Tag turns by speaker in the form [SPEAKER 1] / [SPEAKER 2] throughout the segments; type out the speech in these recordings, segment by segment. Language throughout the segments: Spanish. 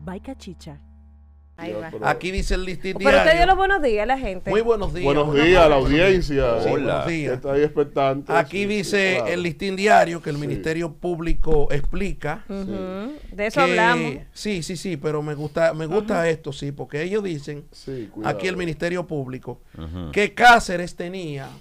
[SPEAKER 1] by Cachicha.
[SPEAKER 2] Ahí va.
[SPEAKER 3] Aquí dice el listín
[SPEAKER 2] Pero
[SPEAKER 3] diario.
[SPEAKER 2] usted dio los buenos días a la gente.
[SPEAKER 3] Muy buenos días.
[SPEAKER 4] Buenos días a la audiencia.
[SPEAKER 3] Sí,
[SPEAKER 4] Hola.
[SPEAKER 3] buenos días.
[SPEAKER 4] Está ahí expectante.
[SPEAKER 3] Aquí
[SPEAKER 4] sí,
[SPEAKER 3] dice
[SPEAKER 4] claro.
[SPEAKER 3] el listín diario que el Ministerio Público explica.
[SPEAKER 2] De eso hablamos.
[SPEAKER 3] Sí, pero me gusta esto, sí, porque ellos dicen,
[SPEAKER 4] Sí, cuidado.
[SPEAKER 3] aquí el Ministerio Público, que Cáceres tenía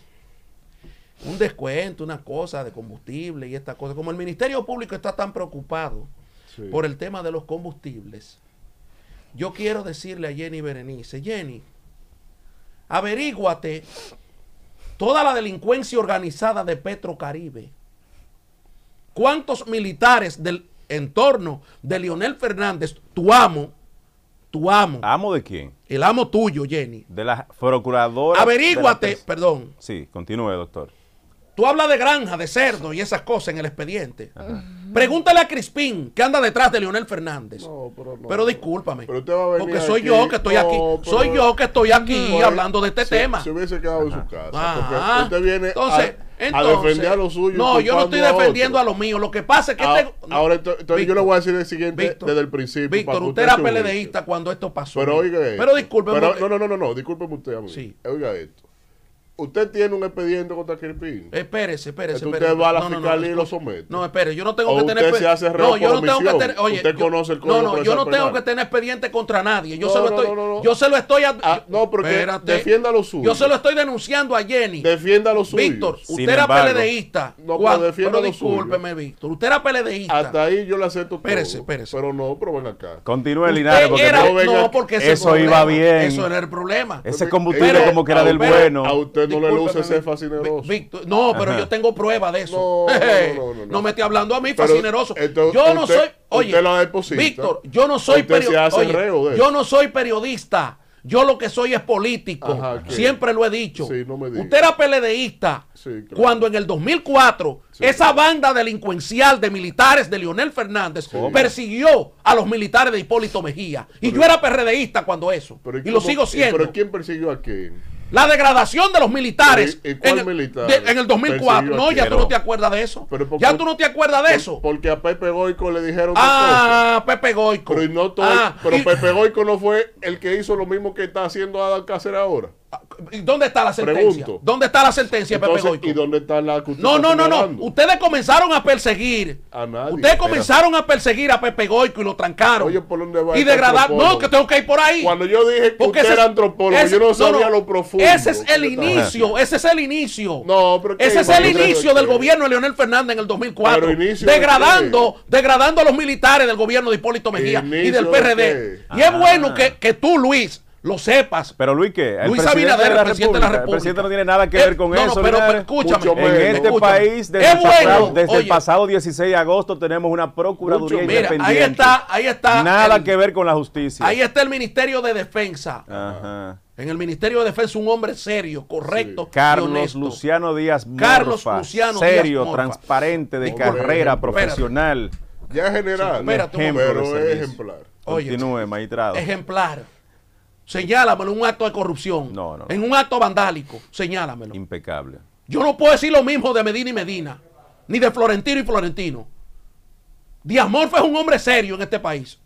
[SPEAKER 3] un descuento, una cosa de combustible y esta cosa. Como el Ministerio Público está tan preocupado por el tema de los combustibles, yo quiero decirle a Jenny Berenice, Jenny, averíguate toda la delincuencia organizada de Petrocaribe. ¿Cuántos militares del entorno de Leonel Fernández, tu amo?
[SPEAKER 5] ¿Amo de quién?
[SPEAKER 3] El amo tuyo, Jenny.
[SPEAKER 5] De la procuradora.
[SPEAKER 3] Averíguate, perdón.
[SPEAKER 5] Sí, continúe, doctor.
[SPEAKER 3] Tú hablas de granja, de cerdo y esas cosas en el expediente. Pregúntale a Crispín, que anda detrás de Leonel Fernández.
[SPEAKER 4] No,
[SPEAKER 3] pero discúlpame.
[SPEAKER 4] Pero usted va a venir
[SPEAKER 3] porque soy
[SPEAKER 4] aquí.
[SPEAKER 3] yo que estoy
[SPEAKER 4] No,
[SPEAKER 3] aquí.
[SPEAKER 4] pero-
[SPEAKER 3] Soy yo que estoy aquí
[SPEAKER 4] Pues,
[SPEAKER 3] hablando de este tema.
[SPEAKER 4] Se hubiese quedado en su casa.
[SPEAKER 3] Ajá.
[SPEAKER 4] Porque usted viene
[SPEAKER 3] Entonces,
[SPEAKER 4] a defender a lo suyo.
[SPEAKER 3] No, yo no estoy
[SPEAKER 4] culpando
[SPEAKER 3] defendiendo a
[SPEAKER 4] otro.
[SPEAKER 3] lo mío. Lo que pasa es que
[SPEAKER 4] Ahora, entonces yo le voy a decir el siguiente
[SPEAKER 3] Víctor,
[SPEAKER 4] desde el principio. para
[SPEAKER 3] Víctor,
[SPEAKER 4] que
[SPEAKER 3] usted era
[SPEAKER 4] se ubique.
[SPEAKER 3] PLDista cuando esto pasó.
[SPEAKER 4] Pero oiga esto.
[SPEAKER 3] Pero discúlpeme.
[SPEAKER 4] No, discúlpeme usted a mí.
[SPEAKER 3] Sí.
[SPEAKER 4] Oiga esto. Usted tiene un expediente contra Crispín.
[SPEAKER 3] Espérese.
[SPEAKER 4] Entonces usted va a la fiscalía y lo somete.
[SPEAKER 3] No, espere, yo no tengo
[SPEAKER 4] O
[SPEAKER 3] que tener.
[SPEAKER 4] usted se hace reo
[SPEAKER 3] yo
[SPEAKER 4] por
[SPEAKER 3] no tengo que
[SPEAKER 4] omisión.
[SPEAKER 3] tener. Oye,
[SPEAKER 4] Usted conoce el Código
[SPEAKER 3] yo no
[SPEAKER 4] Procesal
[SPEAKER 3] tengo
[SPEAKER 4] Penal.
[SPEAKER 3] que tener expediente contra nadie. Yo
[SPEAKER 4] No,
[SPEAKER 3] se lo
[SPEAKER 4] no,
[SPEAKER 3] estoy.
[SPEAKER 4] no.
[SPEAKER 3] Yo se lo estoy.
[SPEAKER 4] No, porque
[SPEAKER 3] Espérate.
[SPEAKER 4] defienda lo suyo.
[SPEAKER 3] Yo se lo estoy denunciando a Jenny.
[SPEAKER 4] Defienda lo suyo.
[SPEAKER 3] Víctor,
[SPEAKER 5] Sin
[SPEAKER 3] usted era
[SPEAKER 5] embargo.
[SPEAKER 3] PLDista.
[SPEAKER 4] No, pero defienda
[SPEAKER 3] pero
[SPEAKER 4] lo suyo.
[SPEAKER 3] discúlpeme, Víctor. Usted era PLDista.
[SPEAKER 4] Hasta ahí yo le acepto todo.
[SPEAKER 3] Espérese.
[SPEAKER 4] Pero no, pero ven acá.
[SPEAKER 5] Continúe,
[SPEAKER 3] Usted
[SPEAKER 5] Linares, porque
[SPEAKER 3] era-
[SPEAKER 4] no venga-
[SPEAKER 3] no, porque ese
[SPEAKER 5] eso
[SPEAKER 3] es el
[SPEAKER 5] iba
[SPEAKER 3] problema.
[SPEAKER 5] bien.
[SPEAKER 3] Eso era el problema.
[SPEAKER 5] ese combustible
[SPEAKER 3] Pero-
[SPEAKER 5] como que era del
[SPEAKER 3] pero-
[SPEAKER 5] bueno.
[SPEAKER 4] A usted no le luce
[SPEAKER 3] Discúlpeme,
[SPEAKER 4] ser fascineroso.
[SPEAKER 3] Víctor, no, pero yo tengo prueba de eso.
[SPEAKER 4] No.
[SPEAKER 3] Me esté hablando a mí,
[SPEAKER 4] Pero,
[SPEAKER 3] fascineroso.
[SPEAKER 4] entonces,
[SPEAKER 3] Yo no
[SPEAKER 4] usted-
[SPEAKER 3] soy. Oye,
[SPEAKER 4] usted la deposita.
[SPEAKER 3] Víctor, yo no soy
[SPEAKER 4] Usted se hace reo de
[SPEAKER 3] yo
[SPEAKER 4] eso.
[SPEAKER 3] no soy periodista. Yo lo que soy es político.
[SPEAKER 4] Ajá, ¿qué?
[SPEAKER 3] Siempre lo he dicho.
[SPEAKER 4] Sí, no me diga.
[SPEAKER 3] Usted era PLDista
[SPEAKER 4] Sí, claro.
[SPEAKER 3] cuando en el 2004
[SPEAKER 4] Sí.
[SPEAKER 3] esa banda delincuencial de militares de Leonel Fernández persiguió a los militares de Hipólito Mejía. Y yo era PRDista cuando eso.
[SPEAKER 4] Pero
[SPEAKER 3] Y lo sigo siendo.
[SPEAKER 4] ¿Pero quién persiguió a quién?
[SPEAKER 3] La degradación de los militares
[SPEAKER 4] ¿Y cuál
[SPEAKER 3] en, el,
[SPEAKER 4] militar?
[SPEAKER 3] en el 2004.
[SPEAKER 4] Persiguió
[SPEAKER 3] No,
[SPEAKER 4] a
[SPEAKER 3] ya
[SPEAKER 4] quién.
[SPEAKER 3] tú no te acuerdas de eso.
[SPEAKER 4] Pero ¿por
[SPEAKER 3] Ya
[SPEAKER 4] qué?
[SPEAKER 3] tú no te acuerdas de eso.
[SPEAKER 4] Porque a Pepe Goico le dijeron
[SPEAKER 3] Ah, Pepe Goico.
[SPEAKER 4] Pero, y no todo, pero Pepe Goico no fue el que hizo lo mismo que está haciendo Adán Cáceres ahora.
[SPEAKER 3] ¿Y dónde está la sentencia?
[SPEAKER 4] Pregunto.
[SPEAKER 3] ¿Dónde está la sentencia,
[SPEAKER 4] Entonces,
[SPEAKER 3] Pepe Goico?
[SPEAKER 4] ¿y dónde está la que usted
[SPEAKER 3] No.
[SPEAKER 4] está señalando?
[SPEAKER 3] Ustedes comenzaron a perseguir.
[SPEAKER 4] A nadie.
[SPEAKER 3] Ustedes
[SPEAKER 4] Pero-
[SPEAKER 3] comenzaron a perseguir a Pepe Goico y lo trancaron.
[SPEAKER 4] Oye, ¿por dónde va
[SPEAKER 3] y
[SPEAKER 4] este
[SPEAKER 3] degradar.
[SPEAKER 4] antropólogo?
[SPEAKER 3] No, que tengo que ir por ahí.
[SPEAKER 4] Cuando yo dije que
[SPEAKER 3] Porque
[SPEAKER 4] usted
[SPEAKER 3] ese
[SPEAKER 4] era
[SPEAKER 3] es-
[SPEAKER 4] antropólogo,
[SPEAKER 3] ese-
[SPEAKER 4] yo no sabía lo profundo.
[SPEAKER 3] Ese es el
[SPEAKER 4] que estaba
[SPEAKER 3] inicio. Ese es el inicio.
[SPEAKER 4] No, pero ¿qué
[SPEAKER 3] ese es
[SPEAKER 4] iba?
[SPEAKER 3] el
[SPEAKER 4] Yo sé
[SPEAKER 3] inicio
[SPEAKER 4] que-
[SPEAKER 3] del gobierno de Leonel Fernández en el 2004.
[SPEAKER 4] Pero inicio de
[SPEAKER 3] degradando a los militares del gobierno de Hipólito Mejía y
[SPEAKER 4] ¿Inicio
[SPEAKER 3] del
[SPEAKER 4] de
[SPEAKER 3] PRD.
[SPEAKER 4] qué?
[SPEAKER 3] Y es bueno que tú, Luis, lo sepas.
[SPEAKER 5] Pero Luis, ¿qué? El
[SPEAKER 3] Luis
[SPEAKER 5] presidente
[SPEAKER 3] Abinader,
[SPEAKER 5] de la
[SPEAKER 3] el presidente de la
[SPEAKER 5] República. El presidente no tiene nada que ver con
[SPEAKER 3] no,
[SPEAKER 5] eso,
[SPEAKER 3] pero
[SPEAKER 5] Linares.
[SPEAKER 3] escúchame.
[SPEAKER 4] Mucho
[SPEAKER 5] En
[SPEAKER 4] menos.
[SPEAKER 5] este
[SPEAKER 3] Escúchame.
[SPEAKER 5] país, desde,
[SPEAKER 3] Es
[SPEAKER 5] el pasado,
[SPEAKER 3] bueno,
[SPEAKER 5] el
[SPEAKER 3] oye.
[SPEAKER 5] pasado 16 de agosto, tenemos una procuraduría
[SPEAKER 4] Mucho.
[SPEAKER 3] Mira,
[SPEAKER 5] independiente.
[SPEAKER 3] ahí está.
[SPEAKER 5] Nada que ver con la justicia.
[SPEAKER 3] Ahí está el Ministerio de Defensa.
[SPEAKER 5] Ajá.
[SPEAKER 3] En el Ministerio de Defensa, un hombre serio, correcto. y
[SPEAKER 5] Carlos
[SPEAKER 3] honesto.
[SPEAKER 5] Luciano Díaz Morfa.
[SPEAKER 3] Carlos Luciano Díaz
[SPEAKER 5] serio,
[SPEAKER 3] Morfa.
[SPEAKER 5] transparente, de
[SPEAKER 4] Hombre,
[SPEAKER 5] carrera
[SPEAKER 4] espérate.
[SPEAKER 5] profesional.
[SPEAKER 4] Ya es general.
[SPEAKER 3] Espérate un
[SPEAKER 5] Ejemplo
[SPEAKER 4] pero
[SPEAKER 5] de
[SPEAKER 4] es
[SPEAKER 5] servicio.
[SPEAKER 4] ejemplar.
[SPEAKER 3] Oye,
[SPEAKER 5] Continúe, magistrado.
[SPEAKER 3] ejemplar. Señálamelo en un acto de corrupción.
[SPEAKER 5] No.
[SPEAKER 3] En un acto vandálico. Señálamelo.
[SPEAKER 5] Impecable.
[SPEAKER 3] Yo no puedo decir lo mismo de Medina y Medina. Ni de Florentino y Florentino. Díaz Morfa es un hombre serio en este país.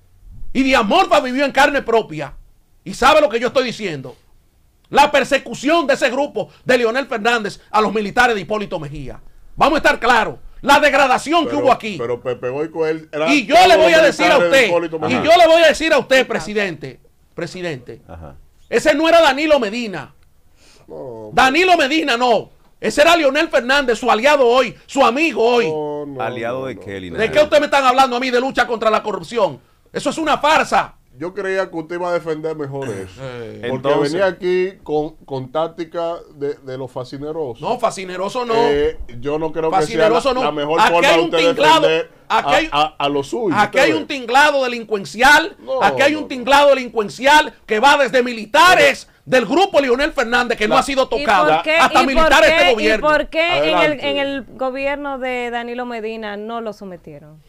[SPEAKER 3] Y Díaz Morfa vivió en carne propia. Y sabe lo que yo estoy diciendo. La persecución de ese grupo de Leonel Fernández a los militares de Hipólito Mejía. Vamos a estar claros. La degradación que hubo aquí.
[SPEAKER 4] Pero Pepe Goico, él era.
[SPEAKER 3] Y yo le voy a decir a usted,
[SPEAKER 4] Hipólito
[SPEAKER 3] presidente,
[SPEAKER 5] Ajá.
[SPEAKER 3] ese no era Danilo Medina.
[SPEAKER 4] No,
[SPEAKER 3] Danilo Medina no. Ese era Leonel Fernández, su aliado hoy, su amigo hoy.
[SPEAKER 4] no,
[SPEAKER 5] ¿Aliado
[SPEAKER 4] no,
[SPEAKER 5] de
[SPEAKER 4] no.
[SPEAKER 5] qué, Linares?
[SPEAKER 3] ¿De qué ustedes me están hablando a mí de lucha contra la corrupción? Eso es una farsa.
[SPEAKER 4] Yo creía que usted iba a defender mejor eso. Porque
[SPEAKER 5] Entonces-
[SPEAKER 4] venía aquí con táctica de los fascinerosos.
[SPEAKER 3] No, fascineroso no.
[SPEAKER 4] Yo no creo que sea
[SPEAKER 3] Fascineroso
[SPEAKER 4] la
[SPEAKER 3] no.
[SPEAKER 4] mejor
[SPEAKER 3] Aquí
[SPEAKER 4] forma
[SPEAKER 3] hay
[SPEAKER 4] de
[SPEAKER 3] un
[SPEAKER 4] usted
[SPEAKER 3] tinglado,
[SPEAKER 4] defender
[SPEAKER 3] aquí hay-
[SPEAKER 4] a lo suyo.
[SPEAKER 3] Aquí
[SPEAKER 4] usted
[SPEAKER 3] hay
[SPEAKER 4] ve.
[SPEAKER 3] un tinglado delincuencial.
[SPEAKER 4] No,
[SPEAKER 3] Aquí hay un
[SPEAKER 4] no.
[SPEAKER 3] tinglado delincuencial que va desde militares del grupo Leonel Fernández, que no ha sido tocado, hasta militares de este
[SPEAKER 2] ¿Y
[SPEAKER 3] gobierno.
[SPEAKER 2] por qué
[SPEAKER 4] Adelante.
[SPEAKER 2] en el gobierno de Danilo Medina no lo sometieron?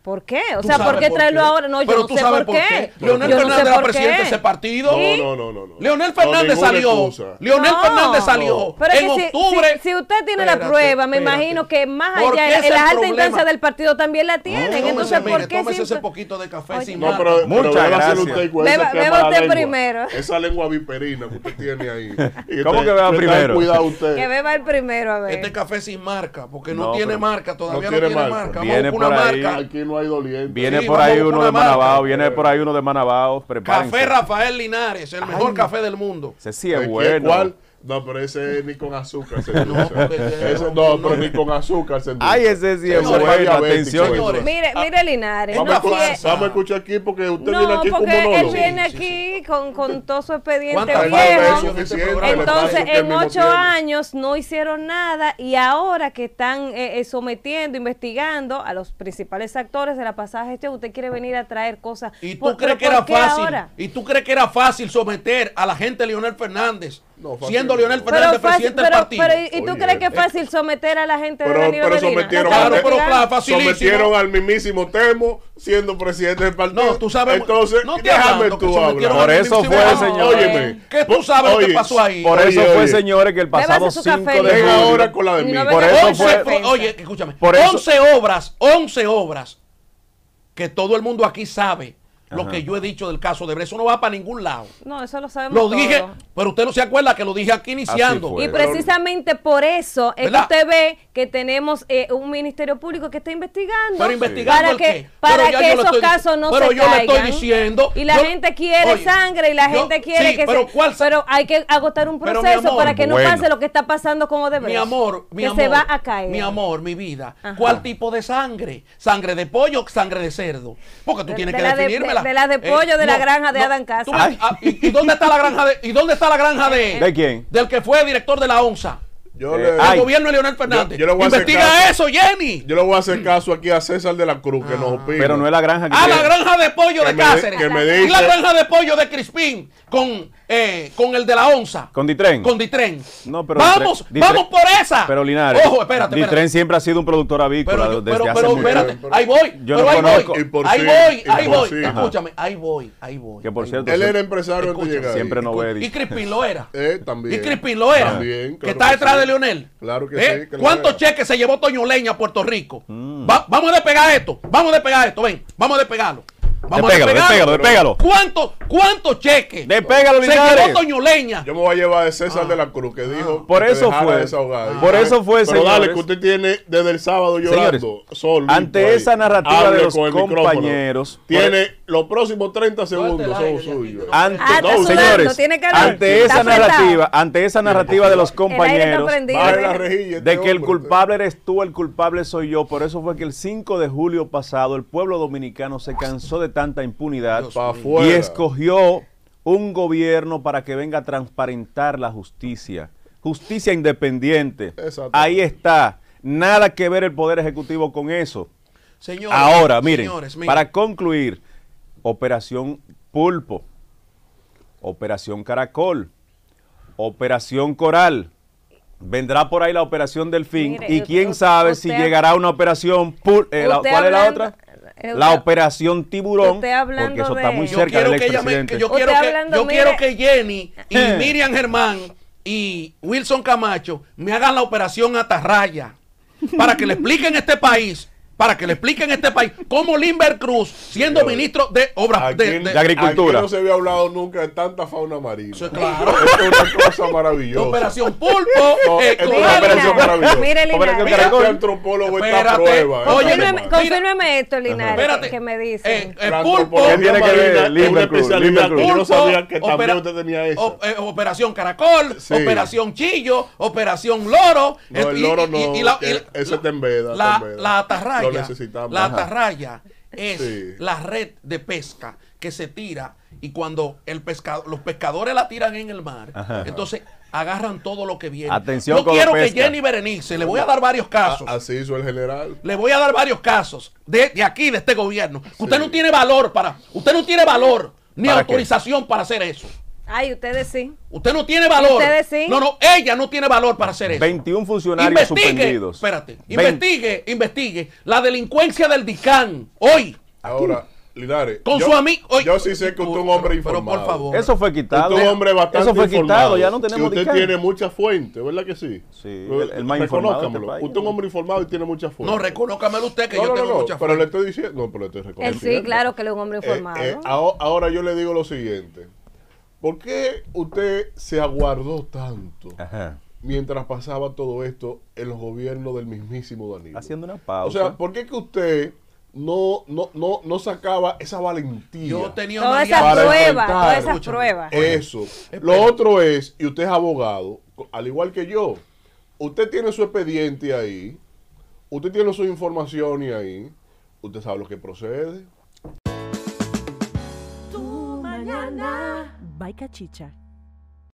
[SPEAKER 2] ¿Por qué? O
[SPEAKER 3] ¿Tú
[SPEAKER 2] sea,
[SPEAKER 3] sabes
[SPEAKER 2] ¿por qué traerlo ahora? No, yo
[SPEAKER 3] Pero
[SPEAKER 2] no
[SPEAKER 3] tú
[SPEAKER 2] sé
[SPEAKER 3] sabes
[SPEAKER 2] por qué.
[SPEAKER 3] Leonel
[SPEAKER 2] Yo no
[SPEAKER 3] Fernández
[SPEAKER 2] sé
[SPEAKER 3] era
[SPEAKER 2] por
[SPEAKER 3] presidente de
[SPEAKER 2] qué.
[SPEAKER 3] ese partido.
[SPEAKER 4] No.
[SPEAKER 3] Leonel Fernández
[SPEAKER 4] ninguna
[SPEAKER 3] salió.
[SPEAKER 4] excusa.
[SPEAKER 3] Leonel
[SPEAKER 2] No,
[SPEAKER 3] Fernández salió
[SPEAKER 2] pero es
[SPEAKER 3] en
[SPEAKER 2] que
[SPEAKER 3] octubre.
[SPEAKER 2] si usted tiene la
[SPEAKER 3] Espérate,
[SPEAKER 2] prueba, me
[SPEAKER 3] espérate.
[SPEAKER 2] imagino que más
[SPEAKER 3] Porque
[SPEAKER 2] allá,
[SPEAKER 3] ese
[SPEAKER 2] en
[SPEAKER 3] es
[SPEAKER 2] las
[SPEAKER 3] el
[SPEAKER 2] altas
[SPEAKER 3] problema.
[SPEAKER 2] instancias del partido también la tienen. Entonces, ¿por qué
[SPEAKER 3] Tómese ese
[SPEAKER 2] siempre?
[SPEAKER 3] poquito de café
[SPEAKER 2] Oye,
[SPEAKER 3] sin
[SPEAKER 4] No,
[SPEAKER 3] marca.
[SPEAKER 4] pero
[SPEAKER 5] Muchas
[SPEAKER 4] déjale hacer
[SPEAKER 5] gracias.
[SPEAKER 4] usted con
[SPEAKER 2] Beba-
[SPEAKER 4] esa
[SPEAKER 2] beba
[SPEAKER 4] quema la
[SPEAKER 2] usted
[SPEAKER 4] lengua.
[SPEAKER 2] primero.
[SPEAKER 4] Esa lengua viperina que usted tiene ahí. Y
[SPEAKER 5] ¿Cómo que beba
[SPEAKER 4] usted
[SPEAKER 5] primero?
[SPEAKER 4] Cuidado usted.
[SPEAKER 2] Que beba el primero, a ver.
[SPEAKER 3] Este café sin marca, porque no,
[SPEAKER 5] No,
[SPEAKER 3] tiene
[SPEAKER 5] pero
[SPEAKER 3] marca, todavía
[SPEAKER 4] no
[SPEAKER 3] no
[SPEAKER 4] tiene
[SPEAKER 3] tiene
[SPEAKER 4] marca.
[SPEAKER 3] marca.
[SPEAKER 5] Viene
[SPEAKER 3] Vamos con
[SPEAKER 5] por
[SPEAKER 3] una
[SPEAKER 5] ahí.
[SPEAKER 3] marca.
[SPEAKER 4] Aquí no hay doliente.
[SPEAKER 5] Viene
[SPEAKER 3] Sí,
[SPEAKER 5] por
[SPEAKER 3] vamos
[SPEAKER 5] ahí
[SPEAKER 3] con
[SPEAKER 5] uno
[SPEAKER 3] una
[SPEAKER 5] de
[SPEAKER 3] marca.
[SPEAKER 5] Manabao, viene por ahí uno de Manabao, prepárense.
[SPEAKER 3] Café Rafael Linares, el mejor café del mundo.
[SPEAKER 5] Ese sí es
[SPEAKER 4] ¿Qué-
[SPEAKER 5] bueno.
[SPEAKER 4] ¿Cuál? No, pero ese ni con azúcar se
[SPEAKER 3] No,
[SPEAKER 4] endulza.
[SPEAKER 3] porque-
[SPEAKER 4] No, pero ni con azúcar se endulza.
[SPEAKER 5] Ay, ese sí es
[SPEAKER 4] Ese
[SPEAKER 3] Señores,
[SPEAKER 5] bueno,
[SPEAKER 4] diabético,
[SPEAKER 5] atención.
[SPEAKER 4] eso.
[SPEAKER 3] Señores.
[SPEAKER 2] Mire, Linares.
[SPEAKER 3] Es
[SPEAKER 4] Vamos a
[SPEAKER 3] una
[SPEAKER 4] escuchar-
[SPEAKER 3] farsa.
[SPEAKER 4] vamos a escuchar aquí porque usted viene
[SPEAKER 2] No,
[SPEAKER 4] aquí como
[SPEAKER 2] porque él
[SPEAKER 4] monólogo.
[SPEAKER 2] viene
[SPEAKER 3] Sí,
[SPEAKER 2] aquí con todo su expediente
[SPEAKER 3] ¿Cuántas
[SPEAKER 2] viejo.
[SPEAKER 3] veces
[SPEAKER 4] eso
[SPEAKER 3] en este
[SPEAKER 4] suficiente?
[SPEAKER 3] programa?
[SPEAKER 2] Entonces,
[SPEAKER 4] El espacio que él
[SPEAKER 2] en
[SPEAKER 4] mismo
[SPEAKER 2] 8
[SPEAKER 4] tiene.
[SPEAKER 2] años no hicieron nada y ahora que están sometiendo, investigando a los principales actores de la pasada gestión, usted quiere venir a traer cosas.
[SPEAKER 3] ¿Y tú
[SPEAKER 2] ¿Pero
[SPEAKER 3] crees que
[SPEAKER 2] por
[SPEAKER 3] era
[SPEAKER 2] qué
[SPEAKER 3] fácil?
[SPEAKER 2] ahora?
[SPEAKER 3] ¿Y tú crees que era fácil someter a la gente de Leonel Fernández?
[SPEAKER 4] No, fácil
[SPEAKER 3] siendo
[SPEAKER 4] no.
[SPEAKER 3] Leonel
[SPEAKER 2] Pero
[SPEAKER 3] Fernández
[SPEAKER 2] fácil,
[SPEAKER 3] presidente del partido.
[SPEAKER 2] ¿y tú
[SPEAKER 4] Oye,
[SPEAKER 2] crees que es fácil someter a la gente de
[SPEAKER 4] Pero
[SPEAKER 2] Danilo Medina?
[SPEAKER 4] sometieron,
[SPEAKER 2] ¿La están
[SPEAKER 3] Claro, pero
[SPEAKER 2] investigando?
[SPEAKER 3] claro, facilísimo.
[SPEAKER 4] sometieron al mismísimo Temo siendo presidente del partido.
[SPEAKER 3] No, tú sabes.
[SPEAKER 4] Entonces,
[SPEAKER 3] no te
[SPEAKER 4] déjame
[SPEAKER 3] hablando que
[SPEAKER 4] tú
[SPEAKER 3] sometieron
[SPEAKER 4] hablar.
[SPEAKER 5] Por
[SPEAKER 3] al
[SPEAKER 5] eso
[SPEAKER 3] mismísimo
[SPEAKER 5] fue,
[SPEAKER 3] Temo.
[SPEAKER 5] señor.
[SPEAKER 4] Óyeme.
[SPEAKER 3] Que tú sabes lo que
[SPEAKER 4] Oye,
[SPEAKER 3] pasó ahí.
[SPEAKER 5] Por
[SPEAKER 4] Oye,
[SPEAKER 5] eso fue,
[SPEAKER 4] oye.
[SPEAKER 5] señores, que el pasado
[SPEAKER 2] Bébase su
[SPEAKER 5] 5
[SPEAKER 2] café,
[SPEAKER 5] de
[SPEAKER 4] Ven
[SPEAKER 2] Linares.
[SPEAKER 5] julio.
[SPEAKER 4] ahora con la de
[SPEAKER 2] Y
[SPEAKER 4] mí.
[SPEAKER 2] no
[SPEAKER 5] Por
[SPEAKER 2] venga
[SPEAKER 5] eso
[SPEAKER 2] con
[SPEAKER 5] fue-
[SPEAKER 2] defensa.
[SPEAKER 3] Oye, escúchame.
[SPEAKER 5] Por eso-
[SPEAKER 3] 11 obras que todo el mundo aquí sabe lo
[SPEAKER 5] Ajá.
[SPEAKER 3] que yo he dicho del caso de Brecht. Eso no va para ningún lado.
[SPEAKER 2] No, eso lo sabemos
[SPEAKER 3] Lo
[SPEAKER 2] todo.
[SPEAKER 3] dije, pero usted no se acuerda que lo dije aquí iniciando.
[SPEAKER 5] fue.
[SPEAKER 2] Y precisamente por eso es que
[SPEAKER 3] ¿Verdad?
[SPEAKER 2] usted ve que tenemos un ministerio público que está investigando.
[SPEAKER 3] Pero investigando
[SPEAKER 2] para
[SPEAKER 3] el
[SPEAKER 2] que,
[SPEAKER 3] qué.
[SPEAKER 2] para
[SPEAKER 3] Pero ya
[SPEAKER 2] que
[SPEAKER 3] yo le
[SPEAKER 2] esos
[SPEAKER 3] estoy
[SPEAKER 2] casos no
[SPEAKER 3] pero
[SPEAKER 2] se
[SPEAKER 3] yo le
[SPEAKER 2] caigan.
[SPEAKER 3] estoy diciendo.
[SPEAKER 2] Y la
[SPEAKER 3] yo-
[SPEAKER 2] gente quiere
[SPEAKER 3] oye,
[SPEAKER 2] sangre y la
[SPEAKER 3] yo-
[SPEAKER 2] gente quiere
[SPEAKER 3] sí,
[SPEAKER 2] que
[SPEAKER 3] pero ¿cuál-
[SPEAKER 2] pero hay que agotar un
[SPEAKER 3] Pero, mi
[SPEAKER 2] proceso
[SPEAKER 3] amor,
[SPEAKER 2] para que no
[SPEAKER 5] bueno.
[SPEAKER 2] pase lo que está pasando con Odebrecht.
[SPEAKER 3] Mi amor, mi
[SPEAKER 2] que
[SPEAKER 3] amor.
[SPEAKER 2] se va a caer.
[SPEAKER 3] Mi amor, mi vida.
[SPEAKER 2] Ajá.
[SPEAKER 3] ¿Cuál tipo de sangre? ¿Sangre de pollo o sangre de cerdo? Porque tú tienes
[SPEAKER 2] de
[SPEAKER 3] que
[SPEAKER 2] la de-
[SPEAKER 3] definírmela.
[SPEAKER 2] de la de pollo de la granja de Adán Casa.
[SPEAKER 3] Tú me- ¿Y dónde está la granja de y dónde está la granja de
[SPEAKER 5] ¿De quién?
[SPEAKER 3] Del que fue director de la ONSA.
[SPEAKER 4] Yo
[SPEAKER 5] Eh,
[SPEAKER 4] le-
[SPEAKER 3] El
[SPEAKER 5] Ay.
[SPEAKER 3] gobierno de Leonel Fernández.
[SPEAKER 4] Yo le voy a hacer
[SPEAKER 3] Investiga
[SPEAKER 4] caso.
[SPEAKER 3] eso, Jenny.
[SPEAKER 4] Yo le voy a hacer caso aquí a César de la Cruz, que nos opina.
[SPEAKER 5] Pero no es la granja que
[SPEAKER 3] Ah, la
[SPEAKER 5] quiere.
[SPEAKER 3] granja de pollo
[SPEAKER 4] Que
[SPEAKER 3] de
[SPEAKER 4] me-
[SPEAKER 3] Cáceres.
[SPEAKER 4] que me
[SPEAKER 3] Y la
[SPEAKER 4] dice-
[SPEAKER 3] granja de pollo de Crispín con el de la ONSA.
[SPEAKER 5] Con Ditren.
[SPEAKER 3] Con Ditren.
[SPEAKER 5] No, pero
[SPEAKER 3] vamos,
[SPEAKER 5] Ditren-
[SPEAKER 3] vamos por esa.
[SPEAKER 5] Pero Linares,
[SPEAKER 3] Ojo, espérate.
[SPEAKER 5] Ditren siempre ha sido un productor avícola
[SPEAKER 3] Pero, yo-
[SPEAKER 5] desde
[SPEAKER 3] pero,
[SPEAKER 5] hace
[SPEAKER 3] pero
[SPEAKER 5] mucho
[SPEAKER 3] espérate,
[SPEAKER 5] tiempo.
[SPEAKER 3] ahí voy.
[SPEAKER 5] Yo
[SPEAKER 3] pero
[SPEAKER 5] no
[SPEAKER 3] ahí
[SPEAKER 5] conozco.
[SPEAKER 3] voy.
[SPEAKER 4] Y por
[SPEAKER 3] Ahí
[SPEAKER 4] sí,
[SPEAKER 3] voy,
[SPEAKER 4] y
[SPEAKER 3] ahí
[SPEAKER 4] por
[SPEAKER 3] voy.
[SPEAKER 4] sí.
[SPEAKER 3] Escúchame, ahí voy.
[SPEAKER 5] Que por cierto,
[SPEAKER 4] Él
[SPEAKER 5] se-
[SPEAKER 4] era empresario antes de
[SPEAKER 3] Escúchame,
[SPEAKER 4] llegar.
[SPEAKER 5] siempre
[SPEAKER 4] ahí.
[SPEAKER 5] no ve.
[SPEAKER 3] Y Crispín lo era.
[SPEAKER 4] También.
[SPEAKER 3] Y Crispín lo era.
[SPEAKER 4] También,
[SPEAKER 3] que
[SPEAKER 4] claro
[SPEAKER 3] está
[SPEAKER 4] que
[SPEAKER 3] detrás
[SPEAKER 4] sí.
[SPEAKER 3] de Leonel.
[SPEAKER 4] Claro que sí, que lo
[SPEAKER 3] ¿Cuántos
[SPEAKER 4] era.
[SPEAKER 3] cheques se llevó Toño Leña a Puerto Rico?
[SPEAKER 5] Mm.
[SPEAKER 3] Vamos a despegar esto. Vamos a despegar esto. Ven, vamos a despegarlo. Vamos
[SPEAKER 5] Despégalo,
[SPEAKER 3] a despegarlo.
[SPEAKER 5] despégalo.
[SPEAKER 3] ¿Cuántos cheques
[SPEAKER 5] Despégalo,
[SPEAKER 3] se
[SPEAKER 5] Linares.
[SPEAKER 3] llevó Toño Leña?
[SPEAKER 4] Yo me voy a llevar de César de la Cruz, que dijo
[SPEAKER 5] Por
[SPEAKER 4] que
[SPEAKER 5] eso
[SPEAKER 4] dejara
[SPEAKER 5] fue.
[SPEAKER 4] desahogar.
[SPEAKER 5] Por eso fue,
[SPEAKER 4] Pero dale,
[SPEAKER 5] señores.
[SPEAKER 4] que usted tiene desde el sábado llorando.
[SPEAKER 5] Señores,
[SPEAKER 4] solito
[SPEAKER 5] ante
[SPEAKER 4] ahí.
[SPEAKER 5] esa narrativa
[SPEAKER 4] Hable
[SPEAKER 5] de los
[SPEAKER 4] con el micrófono.
[SPEAKER 5] compañeros,
[SPEAKER 4] Tiene los próximos 30 segundos
[SPEAKER 3] Suelta el
[SPEAKER 4] son
[SPEAKER 3] aire de aquí,
[SPEAKER 4] suyos.
[SPEAKER 3] que no-
[SPEAKER 5] ante,
[SPEAKER 2] Ah, está sudando,
[SPEAKER 5] señores,
[SPEAKER 2] tiene calor.
[SPEAKER 5] ante
[SPEAKER 2] Está
[SPEAKER 5] esa
[SPEAKER 2] apretado.
[SPEAKER 5] ante esa narrativa de los
[SPEAKER 2] El aire está
[SPEAKER 5] compañeros
[SPEAKER 2] prendido.
[SPEAKER 4] Baje la rejilla. este
[SPEAKER 5] de que el
[SPEAKER 4] hombre.
[SPEAKER 5] culpable eres tú, el culpable soy yo, por eso fue que el 5 de julio pasado el pueblo dominicano se cansó de tanta impunidad
[SPEAKER 3] Dios
[SPEAKER 4] Pa'
[SPEAKER 3] mío.
[SPEAKER 4] afuera.
[SPEAKER 5] y escogió un gobierno para que venga a transparentar la justicia. Justicia independiente.
[SPEAKER 4] Exactamente.
[SPEAKER 5] Ahí está. Nada que ver el Poder Ejecutivo con eso.
[SPEAKER 3] Señores,
[SPEAKER 5] Ahora, miren,
[SPEAKER 3] señores, miren.
[SPEAKER 5] para concluir, Operación Pulpo, Operación Caracol, Operación Coral, vendrá por ahí la Operación Delfín
[SPEAKER 2] Mire,
[SPEAKER 5] y
[SPEAKER 2] usted-
[SPEAKER 5] quién sabe si
[SPEAKER 2] usted-
[SPEAKER 5] llegará una Operación ¿cuál es la
[SPEAKER 2] hablando-
[SPEAKER 5] otra?
[SPEAKER 2] usted-
[SPEAKER 5] La Operación Tiburón,
[SPEAKER 2] usted hablando
[SPEAKER 5] porque eso está
[SPEAKER 2] de-
[SPEAKER 5] muy
[SPEAKER 3] Yo
[SPEAKER 5] cerca
[SPEAKER 3] quiero
[SPEAKER 5] del
[SPEAKER 3] que ella me-
[SPEAKER 5] expresidente.
[SPEAKER 3] que yo
[SPEAKER 2] Usted
[SPEAKER 3] quiero que
[SPEAKER 2] hablando,
[SPEAKER 3] yo
[SPEAKER 2] mire.
[SPEAKER 3] quiero que Jenny y Miriam Germán y Wilson Camacho me hagan la operación Atarraya para que le expliquen a este país. Para que le expliquen a este país cómo Limber Cruz, siendo ministro de Obras
[SPEAKER 4] Aquí,
[SPEAKER 5] de Agricultura.
[SPEAKER 4] aquí no se había hablado nunca de tanta fauna marina.
[SPEAKER 3] Eso es claro.
[SPEAKER 4] Esto es una cosa maravillosa.
[SPEAKER 3] Operación Pulpo.
[SPEAKER 4] No, esto es
[SPEAKER 3] con-
[SPEAKER 4] una operación
[SPEAKER 2] Linares,
[SPEAKER 4] maravillosa.
[SPEAKER 2] mire, Linares.
[SPEAKER 5] Operación
[SPEAKER 4] Mira
[SPEAKER 5] Caracol.
[SPEAKER 4] que antropólogo está a
[SPEAKER 3] Espérate,
[SPEAKER 4] prueba.
[SPEAKER 3] oye,
[SPEAKER 2] Confírmeme,
[SPEAKER 3] mira.
[SPEAKER 2] confírmeme esto, Linares,
[SPEAKER 3] Espérate.
[SPEAKER 2] que me dicen.
[SPEAKER 4] La
[SPEAKER 3] Pulpo.
[SPEAKER 4] antropología
[SPEAKER 5] ¿Qué tiene que
[SPEAKER 4] marina
[SPEAKER 5] ver
[SPEAKER 4] es una
[SPEAKER 5] Limber Cruz?
[SPEAKER 4] especialidad
[SPEAKER 5] Limber
[SPEAKER 4] que
[SPEAKER 5] Cruz.
[SPEAKER 4] yo no sabía que
[SPEAKER 3] Pulpo,
[SPEAKER 4] también usted tenía esa.
[SPEAKER 3] Operación Caracol,
[SPEAKER 4] Sí.
[SPEAKER 3] Operación Chillo, Operación Loro.
[SPEAKER 4] No, el loro no, que ese te embeda,
[SPEAKER 3] La,
[SPEAKER 4] te embeda.
[SPEAKER 3] la atarraya.
[SPEAKER 4] Lo necesitamos.
[SPEAKER 3] La
[SPEAKER 4] Ajá.
[SPEAKER 3] atarraya es
[SPEAKER 4] Sí.
[SPEAKER 3] la red de pesca que se tira y cuando los pescadores la tiran en el mar,
[SPEAKER 5] Ajá.
[SPEAKER 3] entonces agarran todo lo que viene.
[SPEAKER 5] Atención
[SPEAKER 3] Yo
[SPEAKER 5] con
[SPEAKER 3] quiero
[SPEAKER 5] la
[SPEAKER 3] que
[SPEAKER 5] pesca.
[SPEAKER 3] Jenny Berenice, le voy a dar varios casos.
[SPEAKER 4] Así hizo el general.
[SPEAKER 3] Le voy a dar varios casos de aquí, de este gobierno. Usted no tiene valor usted no tiene valor ni
[SPEAKER 5] ¿Para qué?
[SPEAKER 3] autorización para hacer eso.
[SPEAKER 2] Ay, ustedes sí.
[SPEAKER 3] Usted no tiene valor.
[SPEAKER 2] Ustedes sí.
[SPEAKER 3] No, ella no tiene valor para hacer eso.
[SPEAKER 5] 21 funcionarios suspendidos.
[SPEAKER 3] Espérate,
[SPEAKER 5] 20.
[SPEAKER 3] investigue la delincuencia del DICAN hoy.
[SPEAKER 4] Ahora, Linares,
[SPEAKER 3] Con su amigo.
[SPEAKER 4] yo sí sé que usted es un hombre informado.
[SPEAKER 3] Pero por favor.
[SPEAKER 5] Eso fue quitado.
[SPEAKER 4] Usted es un hombre bastante
[SPEAKER 5] Eso fue quitado,
[SPEAKER 4] informado.
[SPEAKER 5] ya no tenemos
[SPEAKER 4] Y usted
[SPEAKER 5] DICAN.
[SPEAKER 4] tiene muchas fuentes, ¿verdad que sí?
[SPEAKER 5] Sí, el más informado de este
[SPEAKER 4] Reconózcamelo.
[SPEAKER 5] país.
[SPEAKER 4] Usted es un hombre informado y tiene muchas fuentes.
[SPEAKER 3] No, reconócamelo usted que
[SPEAKER 4] No,
[SPEAKER 3] yo
[SPEAKER 4] no,
[SPEAKER 3] tengo
[SPEAKER 4] no,
[SPEAKER 3] mucha
[SPEAKER 4] pero le
[SPEAKER 3] fuerza.
[SPEAKER 4] estoy diciendo, no, pero le estoy
[SPEAKER 2] Él
[SPEAKER 4] reconociendo.
[SPEAKER 2] sí, claro que él es un hombre informado.
[SPEAKER 4] Ahora yo le digo lo siguiente. ¿Por qué usted se aguardó tanto
[SPEAKER 5] Ajá.
[SPEAKER 4] mientras pasaba todo esto en los gobiernos del mismísimo Danilo?
[SPEAKER 5] Haciendo una
[SPEAKER 4] O
[SPEAKER 5] pausa.
[SPEAKER 4] sea, ¿por qué que usted no sacaba esa valentía?
[SPEAKER 3] Yo tenía
[SPEAKER 2] Toda
[SPEAKER 3] una
[SPEAKER 2] esa
[SPEAKER 4] para
[SPEAKER 2] prueba,
[SPEAKER 4] enfrentar.
[SPEAKER 2] todas esas
[SPEAKER 3] Escúchame.
[SPEAKER 2] pruebas.
[SPEAKER 4] Eso.
[SPEAKER 3] Espera.
[SPEAKER 4] Lo otro es, y usted es abogado, al igual que yo, usted tiene su expediente ahí, usted tiene su información ahí, usted sabe lo que procede.
[SPEAKER 1] Tu mañana. By Cachicha.